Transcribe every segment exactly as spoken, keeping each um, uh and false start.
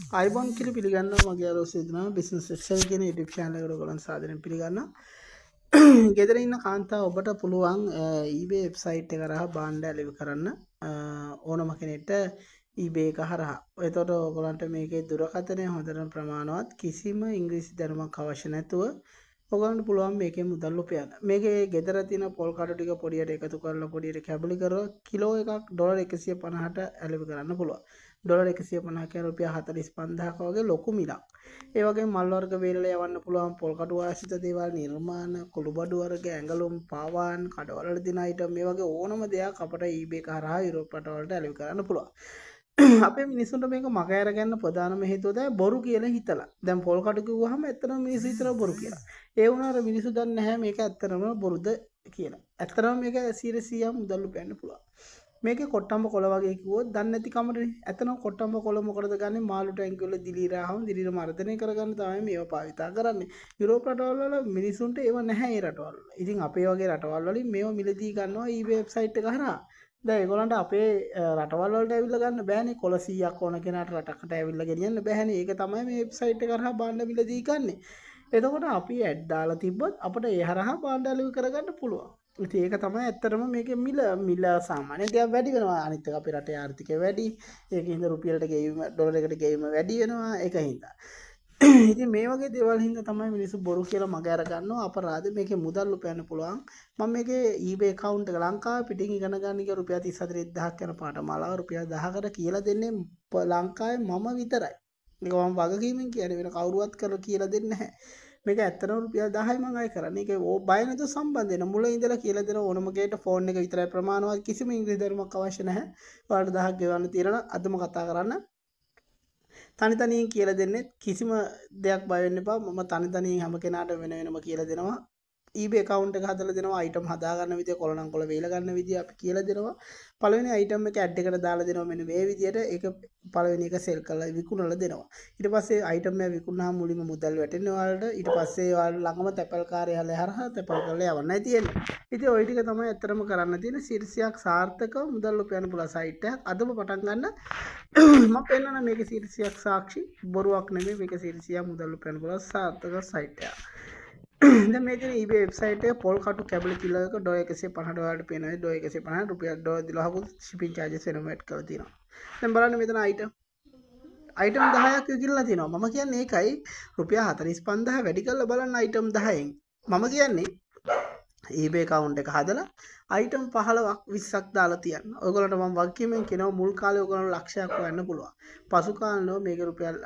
අයිබෝන් කියලා පිළිගන්නවා මගේ අර සිදනා බිස්නස් එක්සල් කියන YouTube channel එකට ඔයගොල්ලන් සාදරයෙන් පිළිගන්නවා. ගෙදර ඉන්න කාන්තාව ඔබට පුළුවන් eBay website එක කරා භාණ්ඩ ඇලෙවි කරන්න ඕනම කෙනෙක්ට eBay එක හරහා. එතකොට ඔයගොල්ලන්ට මේකේ දුරකථනය හොඳට ප්‍රමාණවත් කිසිම ඉංග්‍රීසි දැනුමක් අවශ්‍ය නැතුව ඔයගොල්ලන්ට පුළුවන් මේකේ මුදල් උපයන්න. මේකේ ගෙදර තියෙන පොල් කඩු ටික පොඩියට එකතු කරලා පොඩියට කැබලි කරලා කිලෝ එකක් ඩොලර් එකසිය පනහට ඇලෙවි කරන්න පුළුවන්. ඩොලර් එකසිය පනහ කියන්නේ රුපියල් හතළිස් පන්දාහක වගේ ලොකු මිලක්. ඒ වගේම මල් වර්ග වේලල යවන්න පුළුවන් පොල් කඩු ආශ්‍රිත දේවල් නිර්මාණ, කුළුබඩු වර්ග, ඇඟලුම්, පාවාන්, කඩවලට දින අයිටම් මේ වගේ ඕනම දෙයක් අපට eBay කරහා යුරෝප රටවලට ඇලෙවි කරන්න පුළුවන්. අපේ මිනිස්සුන්ට මේක මග අරගන්න ප්‍රධානම හේතුව තමයි බොරු කියලා හිතලා. දැන් පොල් කඩු කිව්වහම ඇත්තටම මිනිස්සු හිතනවා බොරු කියලා. ඒ වුණාට මිනිස්සු දන්නේ නැහැ මේක ඇත්තටම බොරුද කියලා. ඇත්තටම මේක සියයට සීයක් මුදල් උපයන්න පුළුවන්. මේකේ කොට්ටම්බ කොළ වගේ කිව්වොත් දන්නේ නැති කමනේ. ඇත්තටම කොට්ටම්බ කොළ මොකටද ගන්නෙ? මාළු ටැංකිය වල දිලීරාවම දිලීර මර්ධනය කරගන්න තමයි මේව පාවිච්චි කරන්නේ. යුරෝප රටවල් වල මිනිස්සුන්ට ඒව නැහැ ඒ රටවල් වල. ඉතින් අපේ වගේ රටවල් වලින් මේව මිලදී ගන්නවා eBay වෙබ්සයිට් එක හරහා. දැන් ඒගොල්ලන්ට අපේ රටවල් වලට ඇවිල්ලා ගන්න බෑනේ. කොළ සීයක් ඕන කෙනාට රටකට ඇවිල්ලා ගෙනියන්න බෑනේ. ඒක තමයි මේ වෙබ්සයිට් එක කරහා භාණ්ඩ මිලදී ගන්නෙ. එතකොට අපි ඇඩ් දාලා තිබ්බොත් අපිට ඒ හරහා භාණ්ඩ අලෙවි කරගන්න පුළුවන්. ඉතින් ඒක තමයි ඇත්තටම මේකේ මිල මිල සාමාන්‍ය දෙයක් වැඩි වෙනවා. අනිත් එක අපේ රටේ ආර්ථිකය වැඩි. ඒකින්ද රුපියලට ගෙවීම ඩොලරයකට ගෙවීම වැඩි වෙනවා. ඒකින්ද ඉතින් මේ වගේ දේවල් හින්දා තමයි මිනිස්සු බොරු කියලා මග අර ගන්නවා. අපරාධ මේකේ මුදල් උපයන්න පුළුවන්. මම මේකේ eBay account එක ලංකාවේ පිටින් ඉගෙන ගන්න ගිය රුපියල් තිස් හතළිස් දහසක් යන පාඨමාලාව රුපියල් දහකට කියලා දෙන්නේ ලංකාවේ මම විතරයි. මේක මම වගකීමෙන් කියන්නේ වෙන කවුරුවත් කරලා කියලා දෙන්නේ නැහැ. මේක ඇත්තටම රුපියල් දහයි මම අය කරන්නේ. ඒක ඕ බය නැතුව සම්බන්ධ වෙන මුල ඉඳලා කියලා දෙන ඕනම ගේට ෆෝන් එක විතරයි ප්‍රමාණවත්. කිසිම ඉංග්‍රීසි ධර්මයක් අවශ්‍ය නැහැ. ඔයාලට දහයක් ගෙවන්න තියෙනවා. අදම කතා කරන්න. තනි තනියෙන් කියලා දෙන්නේ කිසිම දෙයක් බය වෙන්න එපා. මම තනි තනියෙන් හැම කෙනාට වෙන වෙනම කියලා දෙනවා. eBay account එක හදලා දෙනවා. item හදා ගන්න විදිය, කොළ නම් කොළ වේල ගන්න විදිය අපි කියලා දෙනවා. පළවෙනි item එක add එකට දාලා දෙනවා මෙන්න මේ විදියට. ඒක පළවෙනි එක sell කරලා විකුණලා දෙනවා. ඊට පස්සේ item එක විකුණාම මුලින්ම මුදල් වැටෙන්නේ ඔයාලට. ඊට පස්සේ ඔයාලා ළඟම තැපල් කාර්යාලය හරහා තැපල් කරලා යවන්නයි තියෙන්නේ. ඉතින් ওই ටික තමයි ඇත්තටම කරන්න තියෙන සිරිසියක් සාර්ථකව මුදල් උපයන්න පුළුවන් සයිට් එකක්. අදම පටන් ගන්න. මම පෙන්නන මේකේ සිරිසියක් සාක්ෂි බොරුවක් නෙමෙයි. මේක සිරිසියක් මුදල් උපයන්න පුළුවන් සාර්ථක සයිට් එකක්. දැන් මේ තියෙන eBay වෙබ්සයිට් එක පොල් කටු කැබලි කිලෝ එක ඩොලර් එකසිය පනහ ඩොලරට පේනවා. ඩොලර් එකසිය පනහ රුපියල් ඩොලර් දොළහකුත් shipping charges වෙනම ඇඩ් කරලා තියෙනවා. දැන් බලන්න මෙතන item item දහයක් විකිරලා තියෙනවා. මම කියන්නේ ඒකයි රුපියල් හතළිස් පන්දාහ වැඩි කරලා බලන්න item දහයෙන්. මම කියන්නේ eBay account එක හදලා item පහළොවක් විස්සක් දාලා තියන්න. ඔයගොල්ලන්ට මම වගකීමෙන් කියනවා මුල් කාලේ ඔයගොල්ලන්ට ලක්ෂයක් හොයන්න පුළුවන්. පසු කාලේ මේක රුපියල්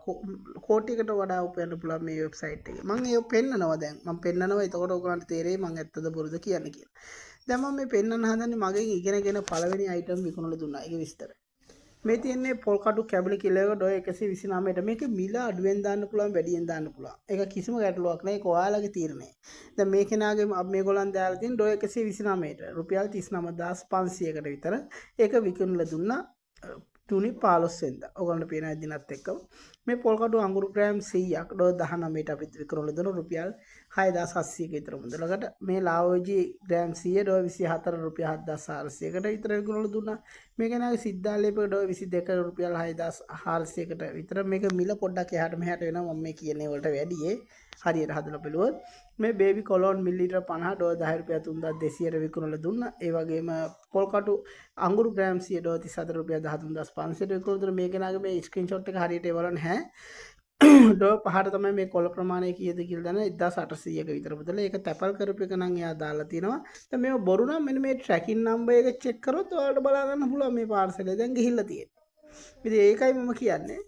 කෝටියකට වඩා උපයන්න පුළුවන් මේ වෙබ්සයිට් එකේ. මම ඒක පෙන්නනවා දැන්. මම පෙන්නනවා එතකොට ඔයගොල්ලන්ට තේරෙයි මම ඇත්තද බොරුද කියන්නේ කියලා. දැන් මම මේ පෙන්නන්න හදන්නේ මගෙන් ඉගෙනගෙන පළවෙනි item විකුණලා දුන්නා. ඒක විස්තර. මේ තියෙන්නේ පොල් කඩු කැබලි කිලෝ එක ඩොලර් එකසිය විසිනමයට. මේක මිල අඩුවෙන් දාන්න පුළුවන් වැඩියෙන් දාන්න පුළුවන්. ඒක කිසිම ගැටලුවක් නැහැ. ඒක ඔයාලගේ තීරණය. දැන් මේ කෙනාගේ මේගොල්ලන් දාලා තියෙන ඩොලර් එකසිය විසිනමයට රුපියල් තිස් නවය දහස් පන්සියයකට විතර ඒක විකුණලා දුන්නා තුනි පහළොස් වෙනිදා. ඔයගොල්ලන්ට පේන දිනත් එක්කම මේ පොල් කඩු අඟුරු ග්‍රෑම් සීයක් ඩොලර් දහනවයට අපිට විකුණලා දුන රුපියල් හයදාස් හත්සියයක විතර මුදලකට. මේ ලාවෝජි ග්‍රෑම් සීය ඩොලර් විසිහතර රුපියල් හත්දාස් හාරසියයකට විතර විකුණලා දුන්නා. මේ කෙනාගේ සිද්ධාලේප ඩොලර් විසිදෙක රුපියල් හයදාස් හාරසියයකට විතර. මේක මිල පොඩ්ඩක් එහාට මෙහාට වෙනවා. මම මේ කියන්නේ වලට වැඩියේ හරියට හදලා බලුවොත් මේ බේබි කොලොන් මිලිලීටර පනහ ඩොලර් දහය රුපියල් තුන්දාස් දෙසීයට විකුණලා දුන්නා. ඒ වගේම පොල් කටු අඟුරු ග්‍රෑම් සීය ඩොලර් තිස් හතර රුපියල් දහතුන්දාස් පන්සියයට විකුණලා දුන්නා. මේ කෙනාගේ මේ ස්ක්‍රීන්ෂොට් එක හරියට ඒවල නැහැ. ඩොලර් පහට තමයි මේ කොළ ප්‍රමාණය කීයද කියලා දන්න එක්දාස් අටසීයක විතර මුදල. ඒක තැපල් කරපු එක නම් එයා දාලා තිනවා. දැන් මේව බොරු නම් මෙන්න මේ ට්‍රැකින් නම්බර් එක චෙක් කරොත් ඔයාලට බලා ගන්න පුළුවන් මේ පාර්සලය දැන් ගිහිල්ලා තියෙන්නේ. ඉතින් ඒකයි මම කියන්නේ.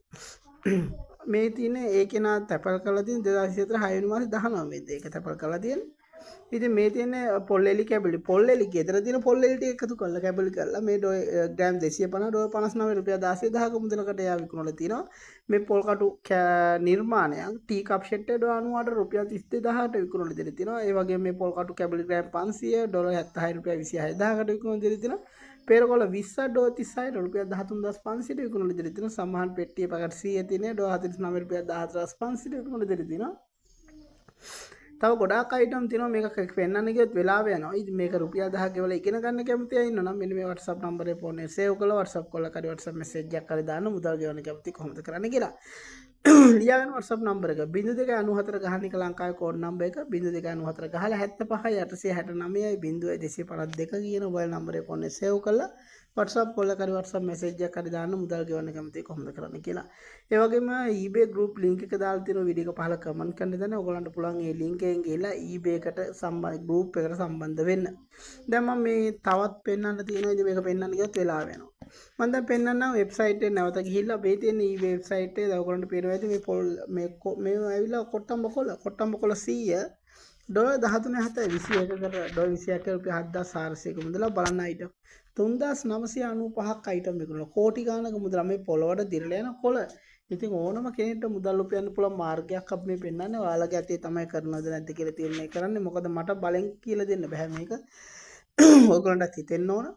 මේ තියෙන ඒ කෙනා තැපල් කරලා තියෙන දෙදාස් විසිහතර හය වෙනි මාසේ දහනවය වෙනිදා ඒක තැපල් කරලා තියෙන්නේ. ඉතින් මේ තියෙන පොල්ලෙලි කැබලි පොල්ලෙලි ගෙදර තියෙන පොල්ලෙලි ටික එකතු කරලා කැබලි කරලා මේ ග්‍රෑම් දෙසිය පනහ ඩොලර් පනස් නවය රුපියල් දාසය දහක මුදලකට එයා විකුණලා තිනවා. මේ පොල් කටු නිර්මාණයක් ටී කප් සෙට් එක ඩොලර් අනූඅට රුපියල් තිස් දෙදාහට විකුණලා දෙලා තිනවා. ඒ වගේම මේ පොල් කටු කැබලි ග්‍රෑම් පන්සිය ඩොලර් හැත්තෑ හය රුපියල් විසිහය දහකට විකුණලා දෙලා තිනවා. පෙරකොළ විස්සක් ඩොලර් තිස්හයට රුපියල් දහතුන්දාස් පන්සියයට විකුණලා දෙලා තිනවා. සමහන් පෙට්ටිය පැකට් සීය තියෙන ඩොලර් හතළිස් නවය රුපියල් දහහතරදාස් පන්සියයට විකුණලා දෙලා තිනවා. තව ගොඩාක් අයිටම් තියෙනවා මේක පෙන්වන්න ගියොත් වෙලාව යනවා. ඉතින් මේක රුපියල් දහයක් ගෙවලා ඉගෙන ගන්න කැමති අය ඉන්නවා නම් මෙන්න මේ WhatsApp නම්බරේ ෆෝන් එක සේව් කරලා WhatsApp කෝල් කරලා WhatsApp මැසේජ් එකක් කරලා දාන්න මුදල් ගෙවන්න කැමති කොහොමද කරන්න කියලා. ලියාගෙන WhatsApp නම්බර එක zero two nine four ගහන එක ලංකාවේ කෝඩ් නම්බර එක zero two nine four ගහලා seventy-five eight sixty-nine zero two fifty-two කියන මොබයිල් නම්බරේ ෆෝන් එක සේව් කරලා WhatsApp කෝල් කරලා WhatsApp මැසේජ් එකක් කරලා දාන්න මුදල් ගෙවන්න කැමති කොහොමද කරන්න කියලා. ඒ වගේම eBay group link එක දාලා තියෙන වීඩියෝ එක පහල කමෙන්ට් කරන්න දෙන්න. ඔයගොල්ලන්ට පුළුවන් ඒ link එකෙන් ගිහලා eBay එකට සම්බන්ධ group එකට සම්බන්ධ වෙන්න. දැන් මම මේ තවත් පෙන්වන්න තියෙනවා. ඉතින් මේක පෙන්වන්න ගියොත් වෙලාව යනවා. මම දැන් පෙන්වන්නම් වෙබ්සයිට් එක නැවත ගිහිල්ලා මේ තියෙන eBay වෙබ්සයිට් එක ඔයගොල්ලන්ට පේනවා ඇති මේ පොල් මේ මේ ඇවිල්ලා කොට්ටම්බ කොළ කොට්ටම්බ කොළ one hundred dollar thirteen seven twenty-one කට ඩොලර් twenty-one රුපියල් seven thousand four hundred මුදල බලන්න item three thousand nine hundred ninety-five ක අයිටම් විකුණනවා කෝටි ගානක මුදල මේ පොළවට දිරලා යන කොළ. ඉතින් ඕනම කෙනෙක්ට මුදල් උපයන්න පුළුවන් මාර්ගයක් අපි මේ පෙන්නන්නේ. ඔයාලගේ අතේ තමයි කරනවද නැද්ද කියලා තීරණය කරන්නේ. මොකද මට බලෙන් කියලා දෙන්න බෑ මේක. ඔයගොල්ලන්ට හිතෙන්න ඕන.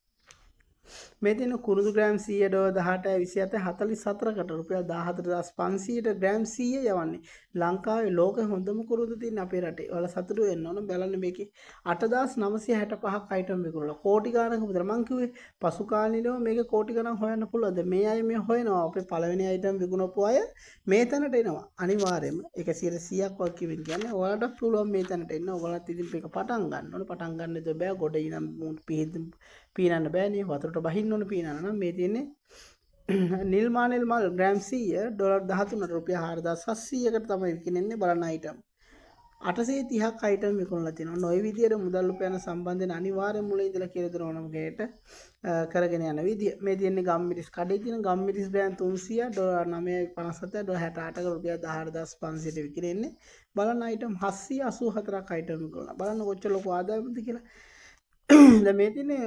මේ තියෙන කුරුදු gram one hundred dollar eighteen twenty-seven කට රුපියල් fourteen thousand five hundred gram one hundred යවන්නේ. ලංකාවේ ලෝක හොඳම කුරුදු තියෙන අපේ රටේ. ඔයාලා සතුටු වෙන්න ඕන. බලන්න මේකේ eight thousand nine hundred sixty-five ක අයිටම් විකුණලා කෝටි ගානක මුදල. මං කිව්වේ පසු කාලිනව මේක කෝටි ගණන් හොයන්න පුළුවන්ද? මේ අය මේ හොයනවා. අපේ පළවෙනි අයිටම් විකුණපු අය මේ තැනට එනවා. අනිවාර්යයෙන්ම ඒක one hundred ක් වගේ කිවින් කියන්නේ ඔයාලට පුළුවන් මේ තැනට එන්න. ඔයාලත් ඉතින් මේක පටන් ගන්න ඕනේ. පටන් ගන්න දෙ බෑ. ගොඩ ඉනම් පිහින් පීනන්න බෑනේ. වතුරට බහින්න ඕනේ පීනන්න නම් මේ තියෙන්නේ නිල් මානෙල් මල් gram one hundred dollar thirteen රුපියල් four thousand seven hundred කට තමයි විකිනෙන්නේ. බලන්න අයිටම් eight hundred thirty ක අයිටම් විකුණලා තියෙනවා. නොයි විදියට මුදල් උපයන සම්බන්ධයෙන් අනිවාර්යෙන් මුලින් ඉඳලා කියලා දෙන ඕනම කෙනෙක්ට කරගෙන යන විදිය. මේ තියෙන්නේ ගම්මිරිස් කඩේ තියෙන ගම්මිරිස් gram three hundred dollar nine fifty-seven dollar sixty-eight ක රුපියල් fourteen thousand five hundred විකිනෙන්නේ. බලන්න අයිටම් seven hundred eighty-four ක අයිටම් විකුණලා. බලන්න කොච්චර ලොකු ආදායමක්ද කියලා. දැන් මේ තියෙන්නේ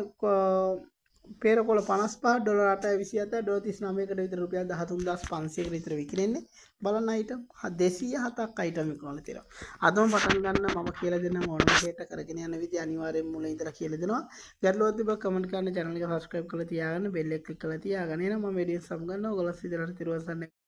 පේරකොළ fifty-five dollar eight twenty-seven dollar thirty-nine කට විතර රුපියල් thirteen thousand five hundred කට විතර විකිනෙන්නේ. බලන්න අයිටම් two hundred seven ක් අයිටම් විකුණලා තියෙනවා. අදම පටන් ගන්න මම කියලා දෙන්නම් ඕනම දෙයකට කරගෙන යන විදිය අනිවාර්යෙන් මුලින් ඉඳලා කියලා දෙනවා. ගැටලුවක් තිබ්බ කමෙන්ට් කරන්න channel එක subscribe කරලා තියාගන්න bell එක click කරලා තියාගන්න. එහෙනම් මම වීඩියෝ සම් ගන්නවා. ඔයගොල්ලෝ සිතලට තිරුවන් සරණයි.